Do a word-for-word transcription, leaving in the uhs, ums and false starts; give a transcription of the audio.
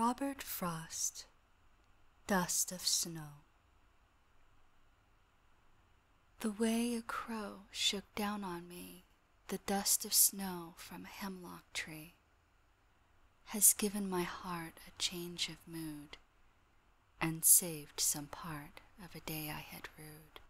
Robert Frost, Dust of Snow. The way a crow shook down on me the dust of snow from a hemlock tree has given my heart a change of mood and saved some part of a day I had rued.